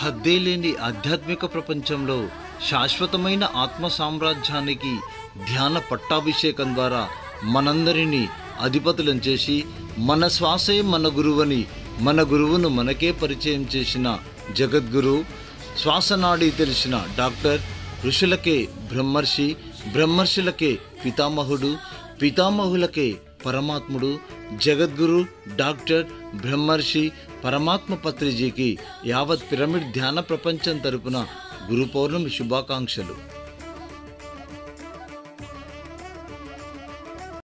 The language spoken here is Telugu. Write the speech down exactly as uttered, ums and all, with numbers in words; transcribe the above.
హద్దేలేని ఆధ్యాత్మిక ప్రపంచంలో శాశ్వతమైన ఆత్మ సామ్రాజ్యానికి ధ్యాన పట్టాభిషేకం ద్వారా మనందరినీ అధిపతులను చేసి మన శ్వాసే మన గురువని మన గురువును మనకే పరిచయం చేసిన జగద్గురు, శ్వాసనాడి తెలిసిన డాక్టర్, ఋషులకే బ్రహ్మర్షి, బ్రహ్మర్షులకే పితామహుడు, పితామహులకే పరమాత్ముడు, జగద్గురు డాక్టర్ బ్రహ్మర్షి పరమాత్మ పత్రిజీకి యావత్ పిరమిడ్ ధ్యాన ప్రపంచం తరపున గురు పౌర్ణమి శుభాకాంక్షలు.